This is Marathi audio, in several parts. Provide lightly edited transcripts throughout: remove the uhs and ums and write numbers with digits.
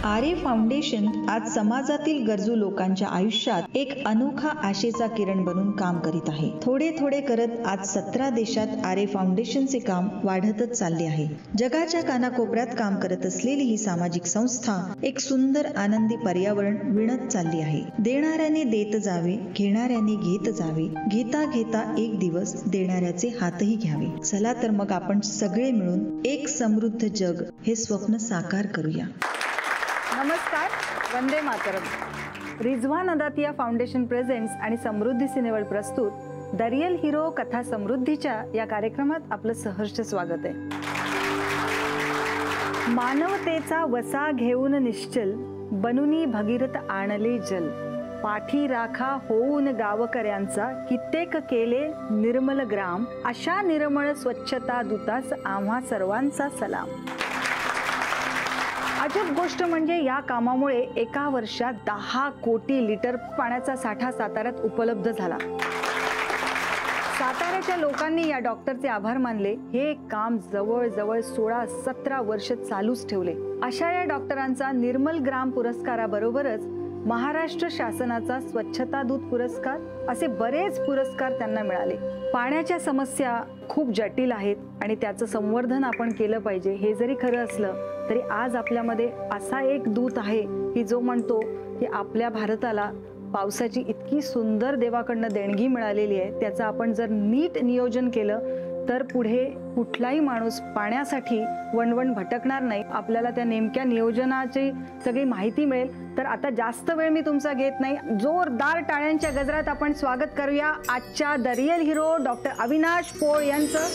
आरे फाउंडेशन आज समाजातील गरजू लोकांच्या आयुष्यात एक अनोखा आशेचा किरण बनून काम करीत आहे. थोडे थोडे करत आज 17 देशात आरे फाउंडेशनचे काम वाढतच चालले आहे. जगाच्या कानाकोपऱ्यात काम करत असलेली ही सामाजिक संस्था एक सुंदर आनंदी पर्यावरण विणत चालली आहे. देणाऱ्याने देत जावे, घेणाऱ्याने घेत जावे, घेता घेता एक दिवस देणाऱ्याचे हातही घ्यावे. चला तर मग आपण सगळे मिळून एक समृद्ध जग हे स्वप्न साकार करूया. नमस्कार, वंदे मातरम. रिजवान अदातिया फाउंडेशन प्रेझेंट्स आणि समृद्धी सिनेवर प्रस्तुत द रियल हिरो कथा समृद्धीच्या या कार्यक्रमात आपलं सहर्ष स्वागत आहे. मानवतेचा वसा घेऊन निश्चल, बनुनी भगीरथ आणले जल, पाठी राखा होऊन गावकऱ्यांचा, कित्येक केले निर्मल ग्राम, अशा निर्मळ स्वच्छता दूतास आम्हा सर्वांचा सलाम. अजब गोष्ट म्हणजे या कामामुळे एका वर्षात 10 कोटी लिटर पाण्याचा साठा साताऱ्यात उपलब्ध झाला. साताऱ्याच्या लोकांनी या डॉक्टरचे आभार मानले. हे काम जवळजवळ 16-17 वर्ष चालूच ठेवले. अशा या डॉक्टरांचा निर्मल ग्राम पुरस्काराबरोबरच महाराष्ट्र शासनाचा स्वच्छता दूत पुरस्कार असे बरेच पुरस्कार त्यांना मिळाले. पाण्याच्या समस्या खूप जटिल आहेत आणि त्याचं संवर्धन आपण केलं पाहिजे हे जरी खरं असलं तरी आज आपल्यामध्ये असा एक दूत आहे की जो म्हणतो की आपल्या भारताला पावसाची इतकी सुंदर देवाकडनं देणगी मिळालेली आहे, त्याचं आपण जर नीट नियोजन केलं तर पुढे कुठलाही माणूस पाण्यासाठी वणवण भटकणार नाही. आपल्याला त्या नेमक्या नियोजनाची सगळी माहिती मिळेल. तर आता जास्त वेळ मी तुमचा घेत नाही, जोरदार टाळ्यांच्या गजरात आपण स्वागत करूया आजच्या the real hero doctor Avinash Pol यांचं.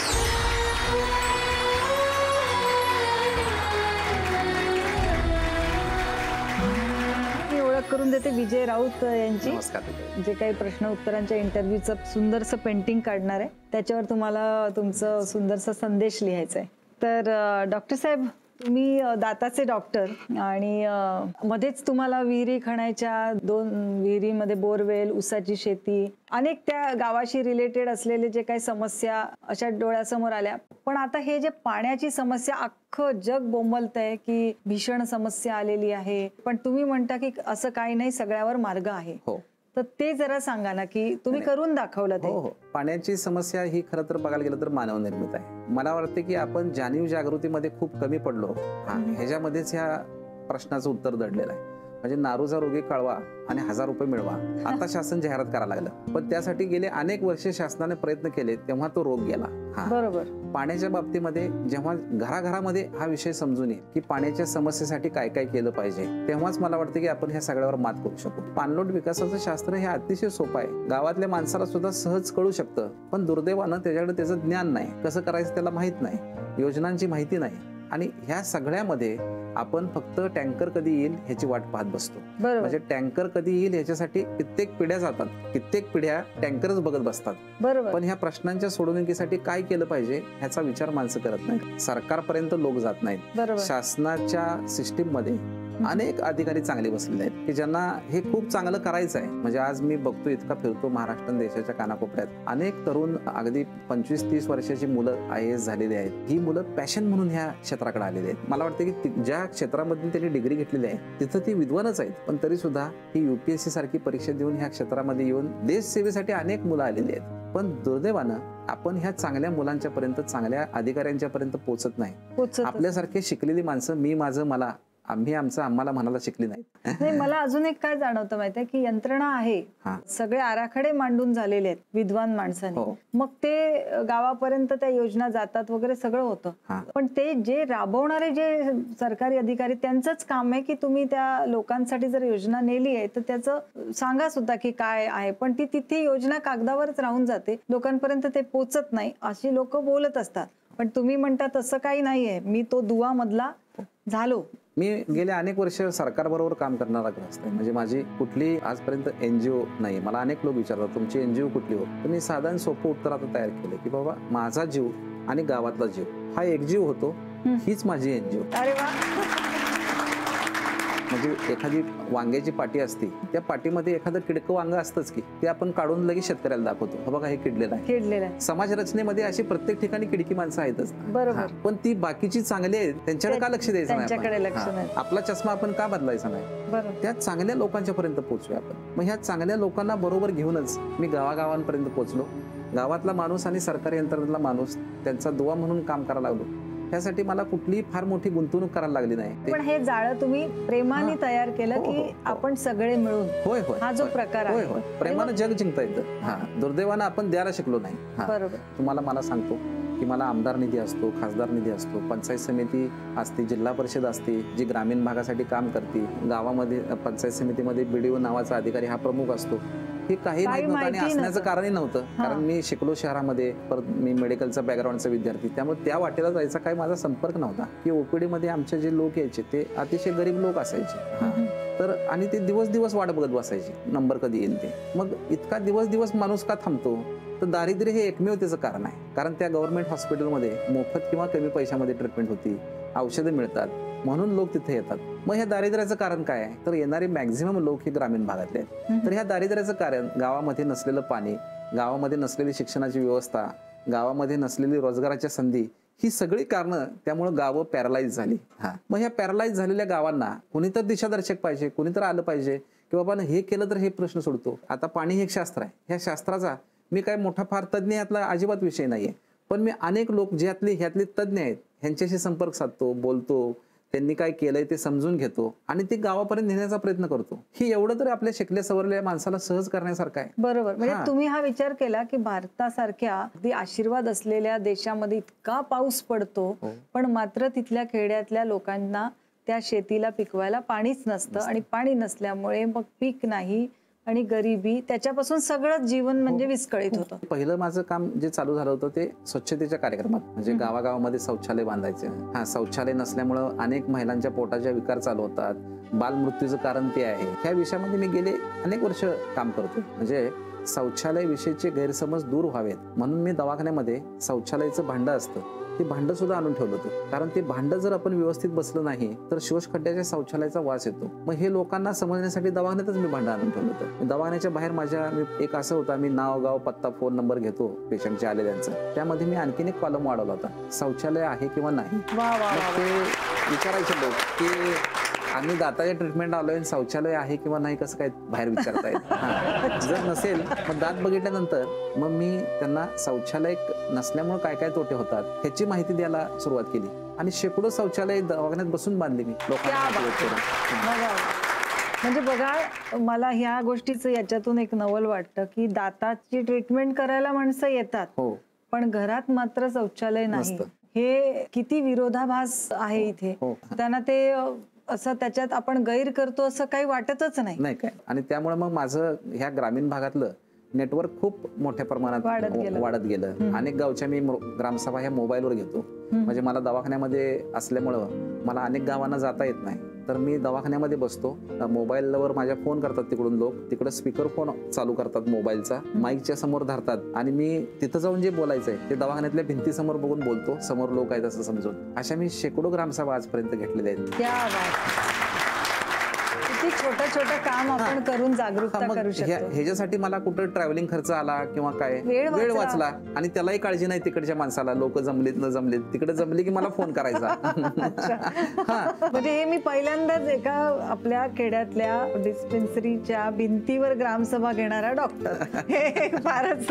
करून देते विजय राऊत यांची. जे काही प्रश्न उत्तरांच्या इंटरव्ह्यूचं सुंदरसं पेंटिंग काढणार आहे त्याच्यावर तुम्हाला तुमचं सुंदरसा संदेश लिहायचा आहे. तर डॉक्टर साहेब, तुम्ही दाताचे डॉक्टर आणि मध्येच तुम्हाला विहिरी खणायच्या, 2 विहिरीमध्ये बोरवेल, ऊसाची शेती, अनेक त्या गावाशी रिलेटेड असलेले जे काही समस्या अशा डोळ्यासमोर आल्या. पण आता हे जे पाण्याची समस्या अख्खं जग बोंबलतंय की भीषण समस्या आलेली आहे, पण तुम्ही म्हणता की असं काही नाही, सगळ्यावर मार्ग आहे. हो, तर ते जरा सांगा ना की तुम्ही करून दाखवलं ते. हो, पाण्याची समस्या ही खरं तर बघायला गेलं तर मानव निर्मित आहे. मला वाटते की आपण जाणीव जागृतीमध्ये खूप कमी पडलो. ह्याच्यामध्येच ह्या प्रश्नाचं उत्तर दडलेलं आहे. म्हणजे नारूचा रोगी कळवा आणि 1000 रुपये मिळवा, आता शासन जाहिरात करायला लागलं. पण त्यासाठी गेले अनेक वर्षे शासनाने प्रयत्न केले तेव्हा तो रोग गेला. बरोबर. पाण्याच्या बाबतीमध्ये जेव्हा घराघरामध्ये हा विषय समजून येईल की पाण्याच्या समस्येसाठी काय काय केलं पाहिजे, तेव्हाच मला वाटतं की आपण ह्या सगळ्यावर मात करू शकू. पाणलोट विकासाचं शास्त्र हे अतिशय सोपं आहे, गावातल्या माणसाला सुद्धा सहज कळू शकतं. पण दुर्दैवानं त्याच्याकडे त्याचं ज्ञान नाही, कसं करायचं त्याला माहित नाही, योजनांची माहिती नाही. आणि ह्या सगळ्यामध्ये आपण फक्त टँकर कधी येईल ह्याची वाट पाहत बसतो. म्हणजे टँकर कधी येईल ह्याच्यासाठी कित्येक पिढ्या जातात, कित्येक पिढ्या टँकरच बघत बसतात. पण ह्या प्रश्नांच्या सोडवणुकीसाठी काय केलं पाहिजे ह्याचा विचार माणसं करत नाहीत. सरकारपर्यंत लोक जात नाहीत. शासनाच्या सिस्टीम मध्ये अनेक अधिकारी चांगले बसलेले आहेत की ज्यांना हे खूप चांगलं करायचं आहे. म्हणजे आज मी बघतो, इतका फिरतो महाराष्ट्र देशाच्या कानाकोपऱ्यात, अनेक तरुण अगदी 25-30 वर्षाची मुलं IAS झालेली आहेत. ही मुलं पॅशन म्हणून ह्या क्षेत्राकडे आलेली आहेत. मला वाटतं की ज्या क्षेत्रामधून त्यांनी डिग्री घेतलेली आहे तिथं ती विद्वानच आहेत, पण तरी सुद्धा ही UPSC सारखी परीक्षा देऊन ह्या क्षेत्रामध्ये येऊन देशसेवेसाठी अनेक मुलं आलेली आहेत. पण दुर्दैवानं आपण ह्या चांगल्या मुलांच्या पर्यंत, चांगल्या अधिकाऱ्यांच्या पर्यंत पोहोचत नाही. आपल्यासारखे शिकलेली माणसं मी माझं मला, आम्ही आमचं आम्हाला म्हणायला शिकली नाही. मला अजून एक काय जाणवतं माहितीये की यंत्रणा आहे, सगळे आराखडे मांडून झालेले आहेत विद्वान माणसांनी. मग ते गावापर्यंत त्या योजना जातात वगैरे सगळं होतं. पण ते जे राबवणारे जे सरकारी अधिकारी त्यांचंच काम आहे की तुम्ही त्या लोकांसाठी जर योजना नेली आहे तर त्याचं सांगा सुद्धा की काय आहे. पण ती तिथे योजना कागदावरच राहून जाते, लोकांपर्यंत ते पोचत नाही, अशी लोक बोलत असतात. पण तुम्ही म्हणता तसं काही नाहीये, मी तो दुवा मधला झालो. मी गेले अनेक वर्ष सरकारबरोबर काम करणारा ग्रस्त आहे. म्हणजे माझी कुठली आजपर्यंत NGO नाही. मला अनेक लोक विचारतात तुमची NGO कुठली हो, तर मी साधारण सोपं उत्तर आता तयार केलं की बाबा माझा जीव आणि गावातला जीव हा एक जीव होतो, हीच माझी NGO. अरे वा. म्हणजे एखादी वांग्याची पाटी असते, त्या पाटीमध्ये एखादं किडकं वांग असतंच की, ते आपण काढून लगेच शेतकऱ्याला दाखवतो, बघा हे किडलेलं आहे. समाज रचनेमध्ये अशी प्रत्येक ठिकाणी किडकी माणसं आहेतच. बरोबर. पण ती बाकीची चांगली आहेत त्यांच्याकडे का लक्ष द्यायचं नाही? आपला चष्मा आपण का बदलायचा नाही? त्या चांगल्या लोकांच्या पर्यंत पोहोचूया आपण. मग ह्या चांगल्या लोकांना बरोबर घेऊनच मी गावागावांपर्यंत पोहोचलो. गावातला माणूस आणि सरकारी यंत्रणेतला माणूस त्यांचा दुवा म्हणून काम करायला लागलो. त्यासाठी मला कुठलीही फार मोठी गुंतवणूक करायला लागली नाही. पण हे जाळं तुम्ही प्रेमाने तयार केलं की आपण सगळे मिळून. होय होय, हा जो प्रकार आहे, प्रेमानं जग जिंकता येतं. दुर्दैवानं आपण द्यायला शिकलो नाही. बरोबर. तुम्हाला मला सांगतो की मला आमदार निधी असतो, खासदार निधी असतो, पंचायत समिती असते, जिल्हा परिषद असते जी ग्रामीण भागासाठी काम करते, गावामध्ये पंचायत समितीमध्ये BDO नावाचा अधिकारी हा प्रमुख असतो. हे काही माहित नव्हतं आणि असण्याचं कारणही नव्हतं, कारण मी शिकलो शहरामध्ये, परत मी मेडिकलचा बॅकग्राऊंडचा विद्यार्थी, त्यामुळे त्या वाटेला जायचा काही माझा संपर्क नव्हता. की OPD मध्ये आमचे जे लोक यायचे ते अतिशय गरीब लोक असायचे. तर आणि ते दिवस दिवस वाट बघत बसायचे नंबर कधी येईल ते. मग इतका दिवस दिवस माणूस का थांबतो? तर दारिद्र्य हे एकमेव त्याचं कारण आहे. कारण त्या गव्हर्नमेंट हॉस्पिटलमध्ये मोफत किंवा कमी पैशामध्ये ट्रीटमेंट होती, औषधं मिळतात, म्हणून लोक तिथे येतात. मग ह्या दारिद्र्याचं कारण काय आहे? तर येणारे मॅक्झिमम लोक हे ग्रामीण भागातले आहेत. तर ह्या दारिद्र्याचं कारण गावामध्ये नसलेलं पाणी, गावामध्ये नसलेली शिक्षणाची व्यवस्था, गावामध्ये नसलेली रोजगाराच्या संधी, ही सगळी कारणं त्यामुळे गावं पॅरालाइज झाली. मग ह्या पॅरालाइज झालेल्या गावांना कोणीतर दिशादर्शक पाहिजे, कोणीतर आलं पाहिजे की बाबा हे केलं तर हे प्रश्न सोडतो. आता पाणी हे एक शास्त्र आहे. ह्या शास्त्राचा मी काय मोठा फार तज्ज्ञ यातला अजिबात विषय नाहीये, पण मी अनेक लोक जे ह्यातले तज्ज्ञ आहेत ह्यांच्याशी संपर्क साधतो, बोलतो, त्यांनी काय केलंय ते समजून घेतो आणि ते गावापर्यंत नेण्याचा प्रयत्न करतो. ही एवढं तरी आपल्या शिकल्या सवरलेल्या माणसाला सहज करण्यासारखं आहे. बरोबर. म्हणजे तुम्ही हा विचार केला की भारतासारख्या अगदी आशीर्वाद असलेल्या देशामध्ये इतका पाऊस पडतो, पण मात्र तिथल्या खेड्यातल्या लोकांना त्या शेतीला पिकवायला पाणीच नसतं आणि पाणी नसल्यामुळे मग पीक नाही आणि गरिबी, त्याच्यापासून सगळं जीवन म्हणजे विस्कळीत होतं. पहिलं माझं काम जे चालू झालं होतं ते स्वच्छतेच्या कार्यक्रमात, म्हणजे गावागावामध्ये शौचालय बांधायचे. शौचालय नसल्यामुळं अनेक महिलांच्या पोटाच्या विकार चालू होतात, बालमृत्यूचं कारण ते आहे. ह्या विषयामध्ये मी गेले अनेक वर्ष काम करतो. म्हणजे शौचालय विषयीचे गैरसमज दूर व्हावेत म्हणून मी दवाखान्यामध्ये शौचालयाचं भांडं असतं ते भांडं सुद्धा आणून ठेवलं होतं. कारण ते भांडं जर आपण व्यवस्थित बसलं नाही तर शोषखड्ड्याच्या शौचालयाचा वास येतो. मग हे लोकांना समजण्यासाठी दवाखान्यातच मी भांडं आणून ठेवलं होतं. दवाखान्याच्या बाहेर मी एक असं होता, मी नाव, गाव, पत्ता, फोन नंबर घेतो पेशंटच्या आलेल्यांचा. त्यामध्ये मी आणखीन एक कॉलम वाढवला होता, शौचालय आहे किंवा नाही. मग ते विचारायचे लोक की आम्ही दाताच्या ट्रीटमेंट आलोय, शौचालय आहे किंवा नाही कसं काय बाहेर विचारतायत. जर नसेल मग दात बघितल्यानंतर मग मी त्यांना शौचालय नसल्यामुळे काय काय तोटे होतात ह्याची माहिती द्यायला सुरुवात केली आणि शेकडो शौचालय दवाखान्यात बसून बांधली मी लोकांना. म्हणजे बघा, मला ह्या गोष्टीचं याच्यातून एक नवल वाटतं की दाताची ट्रीटमेंट करायला माणसं येतात, पण घरात मात्र शौचालय नाही. हे किती विरोधाभास आहे इथे. त्यांना ते असं त्याच्यात आपण गैर करतो असं काही वाटतच नाही काय. आणि त्यामुळे मग माझं ह्या ग्रामीण भागातलं नेटवर्क खूप मोठ्या प्रमाणात वाढत गेलं. अनेक गावच्या मी ग्रामसभा ह्या मोबाईलवर घेतो. म्हणजे मला दवाखान्यामध्ये असल्यामुळं मला अनेक गावांना जाता येत नाही, तर मी दवाखान्यामध्ये बसतो, मोबाईलवर माझ्या फोन करतात तिकडून लोक, तिकडे स्पीकर फोन चालू करतात मोबाईलचा, माईकच्या समोर धरतात आणि मी तिथं जाऊन जे बोलायचंय ते दवाखान्यातल्या भिंतीसमोर बघून बोलतो, समोर लोक आहेत असं समजून. अशा मी शेकडो ग्रामसभा आजपर्यंत घेतलेल्या आहेत. छोटं छोटं काम आपण करून जागरूकता करू शकतो. ह्याच्यासाठी मला कुठं ट्रॅव्हलिंग खर्च आला किंवा काय, वेळ वाचला आणि त्यालाही काळजी नाही तिकडच्या माणसाला, लोक जमलीत न जमलीत, तिकडे जमली की मला फोन करायचा. म्हणजे हे मी पहिल्यांदाच एका आपल्या खेड्यातल्या डिस्पेन्सरीच्या भिंतीवर ग्रामसभा घेणारा डॉक्टर, हे फारच.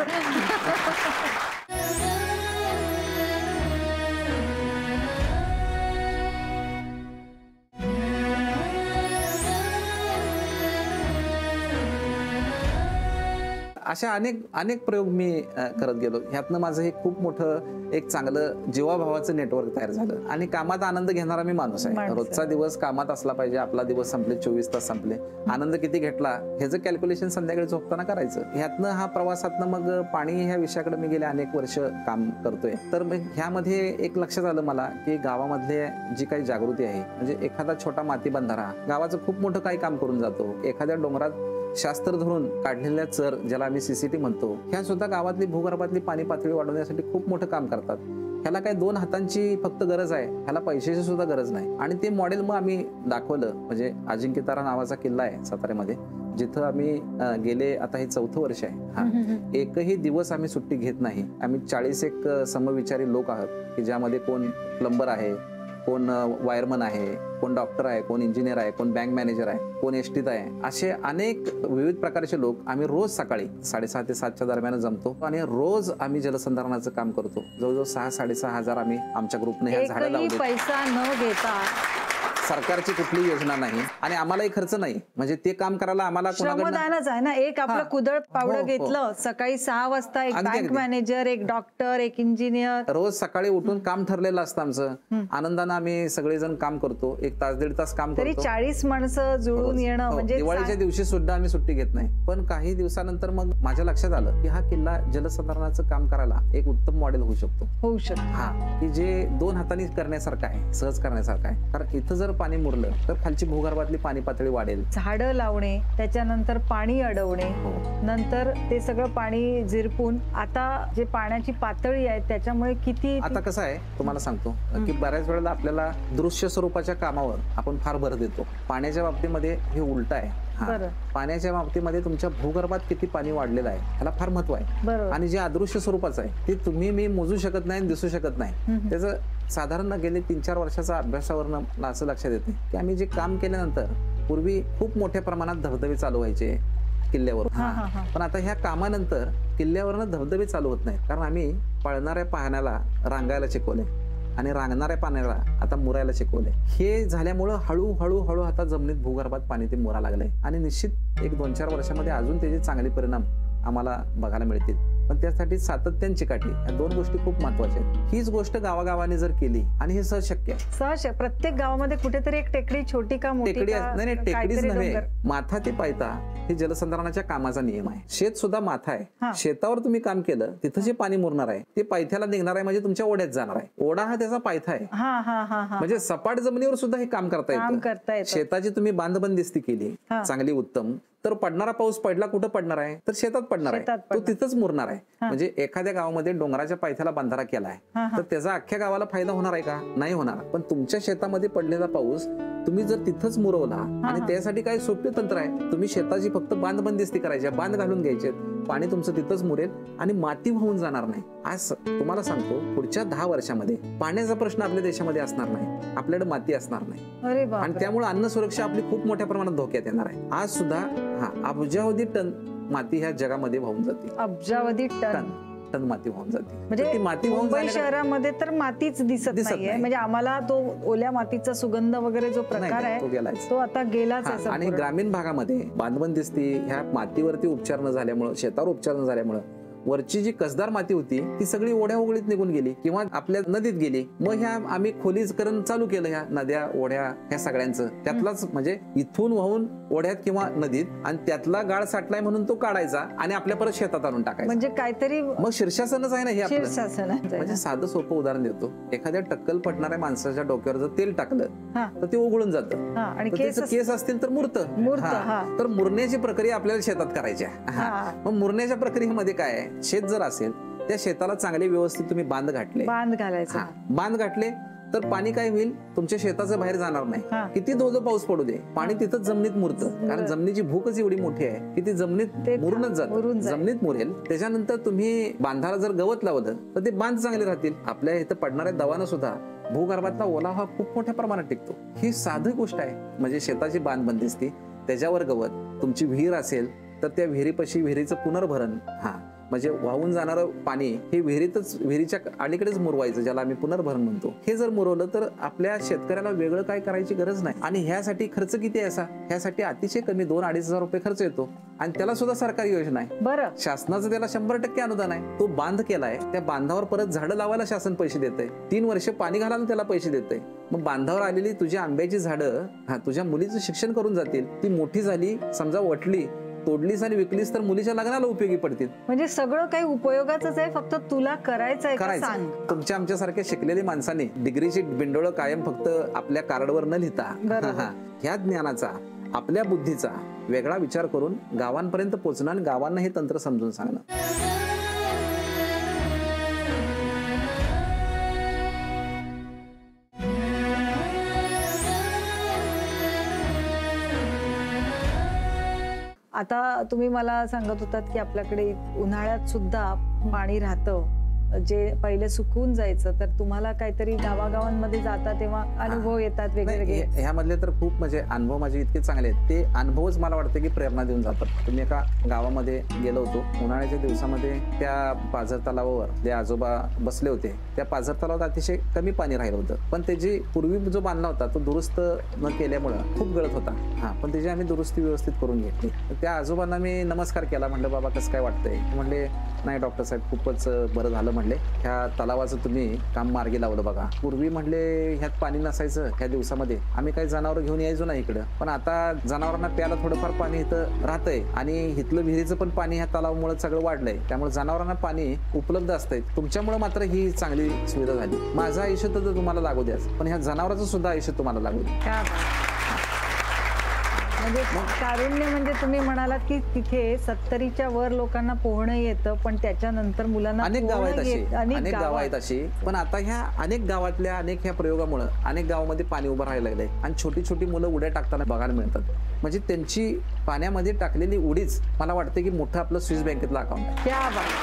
अशा अनेक प्रयोग मी करत गेलो. ह्यातनं माझं हे खूप मोठं एक चांगलं जीवाभावाचं नेटवर्क तयार झालं. आणि कामात आनंद घेणारा मी माणूस आहे. रोजचा दिवस कामात असला पाहिजे, आपला दिवस संपले, 24 तास संपले, आनंद किती घेतला ह्याचं कॅल्क्युलेशन संध्याकाळी झोपताना करायचं. ह्यातनं हा प्रवासातनं मग पाणी ह्या विषयाकडे मी गेले अनेक वर्ष काम करतोय. तर ह्यामध्ये एक लक्षात आलं मला की गावामधले जी काही जागृती आहे, म्हणजे एखादा छोटा माती बंधारा गावाचं खूप मोठं काही काम करून जातो. एखाद्या डोंगरात शास्त्र धरून काढलेल्या चर, ज्याला आम्ही CCT म्हणतो, ह्या सुद्धा गावातली भूगर्भातली पाणी पातळी वाढवण्यासाठी खूप मोठं काम करतात. ह्याला काय 2 हातांची फक्त गरज आहे, ह्याला पैशाची सुद्धा गरज नाही. आणि ते मॉडेल मग आम्ही दाखवलं. म्हणजे अजिंक्यतारा नावाचा किल्ला आहे साताऱ्यामध्ये, जिथं आम्ही गेले आता हे 4थं वर्ष आहे. एकही दिवस आम्ही सुट्टी घेत नाही. आम्ही 40 एक समविचारी लोक आहोत की ज्यामध्ये कोण प्लंबर आहे, कोण वायरमन आहे, कोण डॉक्टर आहे, कोण इंजिनियर आहे, कोण बँक मॅनेजर आहे, कोण एसटीत आहे. असे अनेक विविध प्रकारचे लोक आम्ही रोज सकाळी 6:30 ते 7च्या दरम्यान जमतो आणि रोज आम्ही जलसंधारणाचं काम करतो. जवळजवळ 6-6.5 हजार आम्ही आमच्या ग्रुपने ह्या झाडं लावली. पैसा न घेता, सरकारची कुठलीही योजना नाही आणि आम्हालाही खर्च नाही. म्हणजे ते काम करायला आम्हाला श्रमदानच आहे ना. एक आपलं कुदळ पावडं घेतलं, सकाळी 6 वाजता एक बँक मॅनेजर, एक डॉक्टर, एक इंजिनियर, रोज सकाळी उठून काम ठरलेलं असतं आमचं. आनंदानं आम्ही सगळेजण काम करतो. 1 तास 1.5 तास काम करतो. तरी 40 माणसं जुळून येणं म्हणजे दिवाळीच्या दिवशी सुद्धा आम्ही सुट्टी घेत नाही. पण काही दिवसानंतर मग माझ्या लक्षात आलं की हा किल्ला जलसंधारणाचं काम करायला एक उत्तम मॉडेल होऊ शकतो. हा, की जे 2 हातांनी करण्यासारखं आहे, सहज करण्यासारखं आहे. कारण इथं जर पाणी मुरलं तर खालची भूगर्भातली पाणी पातळी वाढेल. झाडं लावणे, त्याच्यानंतर पाणी अडवणे, नंतर ते सगळं पाणी झिरपून आता जे पाण्याची पातळी आहे त्याच्यामुळे किती. आता कसं आहे तुम्हाला सांगतो की बऱ्याच वेळेला आपल्याला दृश्य स्वरूपाच्या कामावर आपण फार भर देतो. पाण्याच्या बाबतीमध्ये हे उलट आहे. पाण्याच्या बाबतीमध्ये तुमच्या भूगर्भात किती पाणी वाढलेलं आहे ह्याला फार महत्व आहे. आणि जे अदृश्य स्वरूपाचं आहे ते तुम्ही मी मोजू शकत नाही, दिसू शकत नाही. त्याचं साधारण गेले 3-4 वर्षाचा अभ्यासावरनं असं लक्षात येते की आम्ही जे काम केल्यानंतर पूर्वी खूप मोठ्या प्रमाणात धबधबे चालू व्हायचे किल्ल्यावर. पण आता ह्या कामानंतर किल्ल्यावरनं धबधबे चालू होत नाहीत. कारण आम्ही पळणाऱ्या पाण्याला रांगायला शिकवले आणि रांगणाऱ्या पाण्याला आता मुरायला शिकवले. हे झाल्यामुळं हळूहळू आता जमिनीत भूगर्भात पाणी ते मुरा लागलंय. आणि निश्चित 1-2-4 वर्षामध्ये अजून त्याचे चांगले परिणाम आम्हाला बघायला मिळतील. पण त्यासाठी सातत्याने चिकाटी, या 2 गोष्टी खूप महत्वाच्या आहेत. हीच गोष्ट गावागावाने जर केली आणि हे सहज शक्य आहे. प्रत्येक गावामध्ये कुठेतरी एक टेकडी, छोटी का मोठी, टेकडी नाही, टेकडीच नव्हे, माथा ते पायता हे जलसंधारणाच्या कामाचा नियम आहे. शेत सुद्धा माथा आहे. शेतावर तुम्ही काम केलं तिथं जे पाणी मुरणार आहे ते पायथ्याला निघणार आहे, म्हणजे तुमच्या ओढ्यात जाणार आहे. ओढा हा त्याचा पायथा आहे. म्हणजे सपाट जमिनीवर सुद्धा हे काम करता येतं. शेताची तुम्ही बांधबंदिस्ती केली चांगली उत्तम, तर पडणारा पाऊस पडला कुठं पडणार आहे, तर शेतात पडणार आहे. तो तिथंच मुरणार आहे. म्हणजे एखाद्या गावामध्ये डोंगराच्या पायथ्याला बंधारा केलाय तर त्याचा अख्ख्या गावाला फायदा होणार आहे का? नाही होणार. पण तुमच्या शेतामध्ये पडलेला पाऊस तुम्ही जर तिथंच मुरवला, आणि त्यासाठी काय सोपे तंत्र आहे, तुम्ही शेताची फक्त बांधबंदिस्ती करायची, बांध घालून घ्यायचे, पाणी तुमचं तिथंच मुरेल आणि माती वाहून जाणार नाही. आज तुम्हाला सांगतो पुढच्या 10 वर्षामध्ये पाण्याचा प्रश्न आपल्या देशामध्ये असणार नाही, आपल्याकडे माती असणार नाही. आणि त्यामुळे अन्न सुरक्षा आपली खूप मोठ्या प्रमाणात धोक्यात येणार आहे. आज सुद्धा अब्जावधी टन माती ह्या जगामध्ये वाहून जाते. अब्जावधी टन माती वाहून जाते. म्हणजे माती मुंबई शहरामध्ये तर मातीच दिसत नाहीये. म्हणजे आम्हाला तो ओल्या मातीचा सुगंध वगैरे जो प्रकार आहे तो आता गेलाच. आणि ग्रामीण भागामध्ये बांधबंदिस्ती ह्या मातीवरती उपचार न झाल्यामुळे, शेतावर उपचार न झाल्यामुळे वरची जी कसदार माती होती ती सगळी ओढ्या ओघळीत निघून गेली किंवा आपल्या नदीत गेली. मग ह्या आम्ही खोलीकरण चालू केलं, ह्या नद्या ओढ्या ह्या सगळ्यांचं. त्यातलाच म्हणजे इथून वाहून ओढ्यात किंवा नदीत, आणि त्यातला गाळ साठलाय म्हणून तो काढायचा आणि आपल्या परत शेतात आणून टाकायचा. म्हणजे काहीतरी मग शीर्षासनच आहे ना हे आपलं. म्हणजे साधं सोपं उदाहरण देतो. एखाद्या टक्कल पडणाऱ्या माणसाच्या डोक्यावर जर तेल टाकलं तर ते उघळून जातं. आणि केस असतील तर मुरतं. तर मुरण्याची प्रक्रिया आपल्याला शेतात करायची आहे. मग मुरण्याच्या प्रक्रियेमध्ये काय आहे, शेत जर असेल त्या शेताला चांगले व्यवस्थित तुम्ही बांध घातले तर पाणी काय होईल, तुमच्या शेताचं बाहेर जाणार नाही. किती धो पाऊस पडू दे, पाणी तिथंच जमिनीत मुरतं. कारण जमिनीची भूकच एवढी मोठी आहे की ती जमिनीत मुरूनच जातं, जमिनीत मुरेल. त्याच्यानंतर तुम्ही बांधाला जर गवत लावलं तर ते बांध चांगले राहतील. आपल्या इथं पडणाऱ्या दवानं सुद्धा भूगर्भातला ओलावा खूप मोठ्या प्रमाणात टिकतो. ही साधी गोष्ट आहे. म्हणजे शेताची बांध बंदिस्ती, त्याच्यावर गवत. तुमची विहीर असेल तर त्या विहिरीपाशी विहिरीचं पुनर्भरण, म्हणजे वाहून जाणारं पाणी हे विहिरीच्या अलीकडेच मुरवायचं, ज्याला आम्ही पुनर्भरण म्हणतो. हे जर मुरवलं तर आपल्या शेतकऱ्याला वेगळं काय करायची गरज नाही. आणि ह्यासाठी खर्च किती आहे असा, ह्यासाठी अतिशय कमी 2-2.5 हजार रुपये खर्च येतो. आणि त्याला सुद्धा सरकारी योजना आहे. बरं, शासनाचं त्याला 100% अनुदान आहे. तो बांध केलाय, त्या बांधावर परत झाडं लावायला शासन पैसे देतंय. 3 वर्ष पाणी घालायला त्याला पैसे देतंय. मग बांधावर आलेली तुझी आंब्याची झाडं तुझ्या मुलीचं शिक्षण करून जातील. ती मोठी झाली, समजा वटली, तोडलीस आणि विकलीस तर मुलीच्या लग्नाला उपयोगी पडतील. म्हणजे सगळं काही उपयोगाचंच आहे, फक्त तुला करायचंय. तुमच्या आमच्यासारख्या शिकलेल्या माणसाने डिग्रीची बिंडोळ कायम फक्त आपल्या कार्डवर न लिहिता ह्या ज्ञानाचा, आपल्या बुद्धीचा वेगळा विचार करून गावांपर्यंत पोहोचणं आणि गावांना हे तंत्र समजून सांगणं. आता तुम्ही मला सांगत होतात की आपल्याकडे उन्हाळ्यात सुद्धा पाणी राहतं, जे पहिले सुकून जायचं, तर तुम्हाला काहीतरी गावागावांमध्ये जाता तेव्हा अनुभव येतात वेगवेगळे. ह्यामधले तर खूप म्हणजे अनुभव माझे इतके चांगले आहेत, ते अनुभवच मला वाटतं की प्रेरणा देऊन जातात. तुम्ही एका गावामध्ये गेलो होतो उन्हाळ्याच्या दिवसामध्ये, त्या पाझर तलावावर जे आजोबा बसले होते, त्या पाझर तलावात अतिशय कमी पाणी राहिलं होतं, पण त्याची पूर्वी जो बांधला होता तो दुरुस्त न केल्यामुळं खूप गळत होता. पण त्याची आम्ही दुरुस्ती व्यवस्थित करून घेतली. त्या आजोबांना मी नमस्कार केला, म्हटलं बाबा कसं काय वाटतंय? म्हणले नाही डॉक्टर साहेब खूपच बरं झालं, म्हणले ह्या तलावाचं तुम्ही काम मार्गी लावलं बघा. पूर्वी म्हणले ह्यात पाणी नसायचं, ह्या दिवसामध्ये आम्ही काही जनावर घेऊन यायचो ना इकडं, पण आता जनावरांना प्यायला थोडंफार पाणी इथं राहतंय आणि इथलं विहिरीचं पण पाणी ह्या तलावामुळे सगळं वाढलंय, त्यामुळे जनावरांना पाणी उपलब्ध असतंय. तुमच्यामुळे मात्र ही चांगली सुविधा झाली. माझं आयुष्य तर तुम्हाला लागू द्याच, पण ह्या जनावरांचं सुद्धा आयुष्य तुम्हाला लागू द्या. म्हणजे कारुण्य म्हणजे तुम्ही म्हणालात की तिथे 70च्या वर लोकांना पोहणं येतं, पण त्याच्यानंतर मुलांना अनेक गाव आहेत अशी, पण आता ह्या अनेक गावातल्या अनेक ह्या प्रयोगामुळे अनेक गावामध्ये पाणी उभं राहायला लागलंय आणि छोटी छोटी मुलं उड्या टाकताना बघायला मिळतात. म्हणजे त्यांची पाण्यामध्ये टाकलेली उडीच मला वाटतं की मोठं आपलं स्विस बँकेतलं अकाउंट आहे. क्या बात.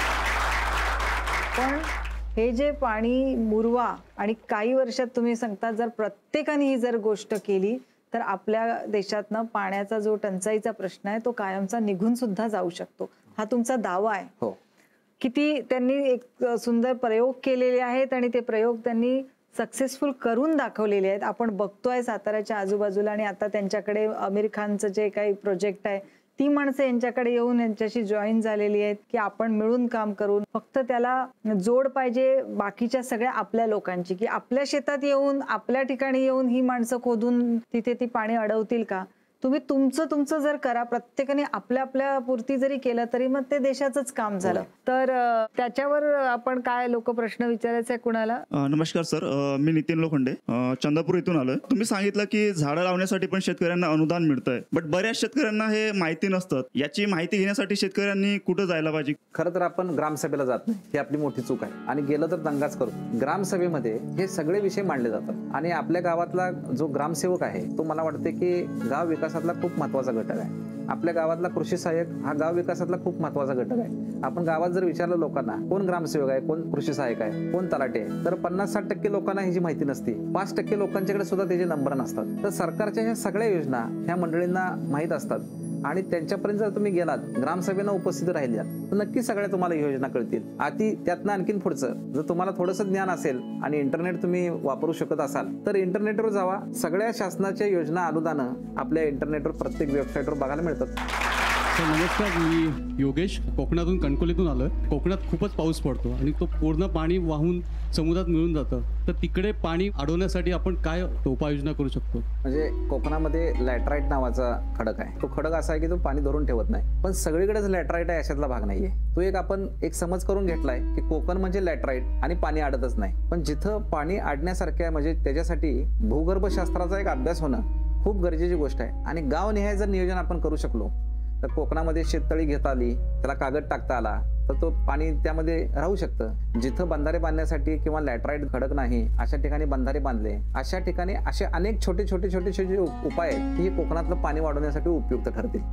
पण हे जे पाणी मुरवा आणि काही वर्षात तुम्ही सांगता जर प्रत्येकाने ही जर गोष्ट केली तर आपल्या देशातनं पाण्याचा जो टंचाईचा प्रश्न आहे तो कायमचा निघून सुद्धा जाऊ शकतो. हा तुमचा दावा आहे. हो. किती त्यांनी एक सुंदर प्रयोग केलेले आहेत आणि ते प्रयोग त्यांनी सक्सेसफुल करून दाखवलेले आहेत. आपण बघतोय साताऱ्याच्या आजूबाजूला, आणि आता त्यांच्याकडे आमिर खानचं जे काही प्रोजेक्ट आहे ती माणसं यांच्याकडे येऊन यांच्याशी जॉईन झालेली आहेत की आपण मिळून काम करून, फक्त त्याला जोड पाहिजे बाकीच्या सगळ्या आपल्या लोकांची, की आपल्या शेतात येऊन आपल्या ठिकाणी येऊन ही माणसं खोदून तिथे ती पाणी अडवतील का? तुम्ही तुमचं जर करा, प्रत्येकाने आपल्या आपल्या पुरती जरी केलं तरी मग ते देशाचंच काम झालं. तर त्याच्यावर आपण काय लोक प्रश्न विचारायचे कुणाला? नमस्कार सर, मी नितीन लोखंडे चंद्रपूर इथून आलोय. तुम्ही सांगितलं की झाडं लावण्यासाठी पण शेतकऱ्यांना अनुदान मिळतंय, बट बऱ्याच शेतकऱ्यांना हे माहिती नसतं. याची माहिती घेण्यासाठी शेतकऱ्यांनी कुठं जायला पाहिजे? खरं तर आपण ग्रामसभेला जात नाही, ही आपली मोठी चूक आहे, आणि गेलं तर दंगाच करतो. ग्रामसभेमध्ये हे सगळे विषय मांडले जातात आणि आपल्या गावातला जो ग्रामसेवक आहे तो मला वाटते की गाव विकासातला खूप महत्वाचा घटक आहे. आपल्या गावातला कृषी सहाय्यक हा गाव विकासातला खूप महत्वाचा घटक आहे. आपण गावात जर विचारलं लोकांना कोण ग्रामसेवक आहे, कोण कृषी सहाय्यक आहे, कोण तलाठी आहे, तर 50-60% लोकांना ह्याची माहिती नसते. 5% लोकांच्याकडे सुद्धा त्याचे नंबर नसतात. तर सरकारच्या ह्या सगळ्या योजना ह्या मंडळींना माहीत असतात आणि त्यांच्यापर्यंत जर तुम्ही गेलात, ग्रामसभेनं उपस्थित राहिल्यात, तर नक्की सगळ्या तुम्हाला योजना कळतील. त्यातनं आणखीन पुढचं जर तुम्हाला थोडंसं ज्ञान असेल आणि इंटरनेट तुम्ही वापरू शकत असाल तर इंटरनेटवर जावा. सगळ्या शासनाच्या योजना अनुदानं आपल्या इंटरनेटवर प्रत्येक वेबसाईटवर बघायला मिळतात. नमस्कार, मी योगेश कोकणातून कणकोलीतून आलोय. कोकणात खूपच पाऊस पडतो आणि तो पूर्ण पाणी वाहून समुद्रात मिळून जातं, तर तिकडे पाणी अडवण्यासाठी आपण काय उपाययोजना करू शकतो? म्हणजे कोकणामध्ये लॅटराईट नावाचा खडक आहे. तो खडक असा आहे की तो पाणी धरून ठेवत नाही, पण सगळीकडेच लॅटराईट आहे अशातला भाग नाहीये. तो आपण एक समज करून घेतलाय की कोकण म्हणजे लॅटराईट आणि पाणी अडतच नाही. पण जिथं पाणी अडण्यासारखं आहे म्हणजे त्याच्यासाठी भूगर्भशास्त्राचा एक अभ्यास होणं खूप गरजेची गोष्ट आहे. आणि गावनिहाय जर नियोजन आपण करू शकलो तर कोकणामध्ये शेततळी घेता आली, त्याला कागद टाकता आला तर तो पाणी त्यामध्ये राहू शकतं. जिथं बंधारे बांधण्यासाठी किंवा लॅटराईट खडक नाही अशा ठिकाणी बंधारे बांधले, अशा ठिकाणी असे अनेक छोटे उपाय आहेत की कोकणातलं पाणी वाढवण्यासाठी उपयुक्त ठरतील.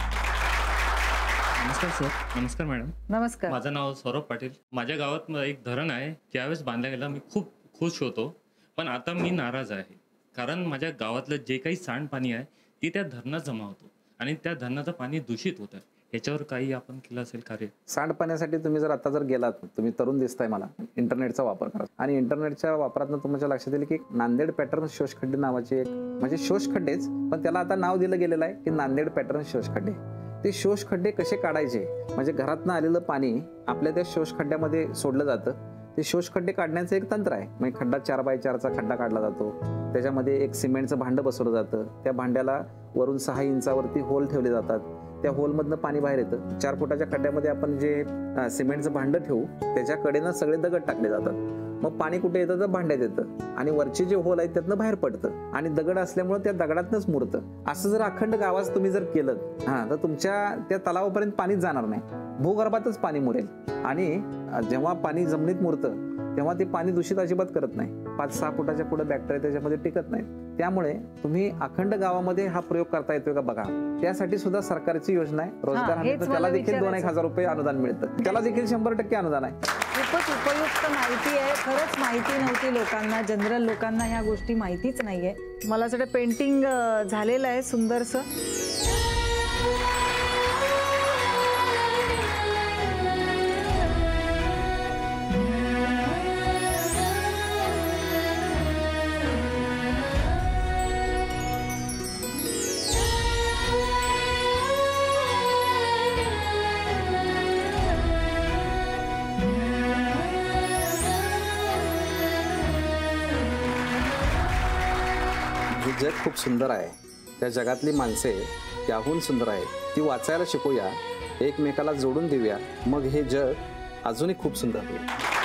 नमस्कार सर. नमस्कार मॅडम. नमस्कार. माझं नाव सौरभ पाटील. माझ्या गावात एक धरण आहे, ज्यावेळेस बांधला गेला मी खूप खुश होतो, पण आता मी नाराज आहे. कारण माझ्या गावातलं जे काही सांडपाणी आहे ते त्या धरणात जमा होतं आणि त्या धरणाचं पाणी दूषित होतं. ह्याच्यावर काही आपण केलं असेल कार्य? सांडपाण्यासाठी तुम्ही जर गेलात, तुम्ही तरुण दिसताय मला, इंटरनेटचा वापर करा आणि इंटरनेटच्या वापरातून तुमच्या लक्षात येईल की नांदेड पॅटर्न शोषखड्डे नावाचे एक, म्हणजे शोषखड्डेच पण त्याला आता नाव दिलं गेलेलं आहे की नांदेड पॅटर्न शोषखड्डे. ते शोषखड्डे कसे काढायचे, म्हणजे घरातनं आलेलं पाणी आपल्या त्या शोषखड्ड्यामध्ये सोडलं जातं. ते शोषखड्डे काढण्याचं एक तंत्र आहे. म्हणजे खड्डा 4x4चा खड्डा काढला जातो, त्याच्यामध्ये एक सिमेंटचं भांडं बसवलं जातं, त्या भांड्याला वरून 6 इंचावरती होल ठेवले जातात, त्या होलमधनं पाणी बाहेर येतं. 4 फुटाच्या खड्ड्यामध्ये आपण जे सिमेंटचं भांडं ठेवू त्याच्या कडेनं सगळे दगड टाकले जातात. मग पाणी कुठे येतं तर भांड्यात येतं आणि वरचे जे होल आहेत त्यातनं बाहेर पडतं आणि दगड असल्यामुळे त्या दगडातनंच मुरतं. असं जर अखंड गावात तुम्ही जर केलं तर तुमच्या त्या तलावापर्यंत पाणीच जाणार नाही, भूगर्भातच पाणी मुरेल. आणि जेव्हा पाणी जमिनीत मुरतं तेव्हा ते पाणी दूषित अजिबात करत नाही. 5-6 फुटाच्या पुढे बॅक्टेरिया त्याच्यामध्ये टिकत नाहीत. त्यामुळे तुम्ही अखंड गावामध्ये हा प्रयोग करता येतोय का बघा. त्यासाठी सुद्धा सरकारची योजना आहे रोजगार हमी, हेच तर त्याला मला देखील विचारायचं. 2-1 हजार रुपये अनुदान मिळतं. त्याला देखील 100% अनुदान आहे. खूपच उपयुक्त माहिती आहे. खरंच माहिती नव्हती लोकांना, जनरल लोकांना ह्या गोष्टी माहितीच नाहीये. मला असं वाटतं पेंटिंग झालेलं आहे सुंदरसं. जग खूप सुंदर आहे, त्या जगातली माणसे त्याहून सुंदर आहेत. ती वाचायला शिकूया, एकमेकाला जोडून देऊया, मग हे जग अजूनही खूप सुंदर होईल.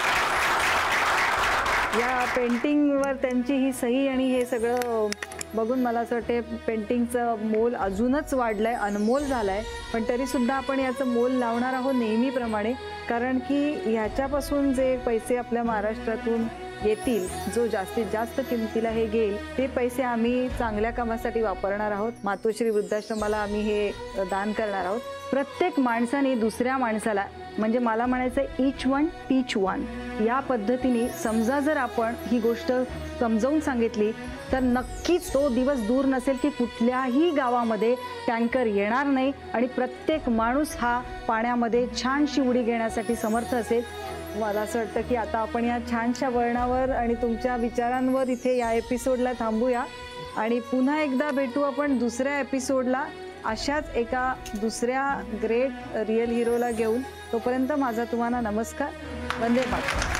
या पेंटिंगवर त्यांची ही सही आणि हे सगळं बघून मला असं वाटते पेंटिंगचं मोल अजूनच वाढलंय, अनमोल झालंय. पण तरी सुद्धा आपण याचं मोल लावणार आहोत नेहमीप्रमाणे, कारण की ह्याच्यापासून जे पैसे आपल्या महाराष्ट्रातून येतील, जो जास्तीत जास्त किमतीला हे घेईल, ते पैसे आम्ही चांगल्या कामासाठी वापरणार आहोत. मातोश्री वृद्धाश्रमाला आम्ही हे दान करणार आहोत. प्रत्येक माणसाने दुसऱ्या माणसाला, म्हणजे मला म्हणायचं इच वन टीच वन, या पद्धतीने समजा जर आपण ही गोष्ट समजावून सांगितली तर नक्कीच तो दिवस दूर नसेल की कुठल्याही गावामध्ये टँकर येणार नाही आणि प्रत्येक माणूस हा पाण्यामध्ये छानशी उडी घेण्यासाठी समर्थ असेल. मला असं वाटतं की आता आपण या छानशा वळणावर आणि तुमच्या विचारांवर इथे या एपिसोडला थांबूया आणि पुन्हा एकदा भेटू आपण दुसऱ्या एपिसोडला अशाच एका दुसऱ्या ग्रेट रिअल हिरोला घेऊन. तोपर्यंत माझा तुम्हाला नमस्कार. वंदे मातरम.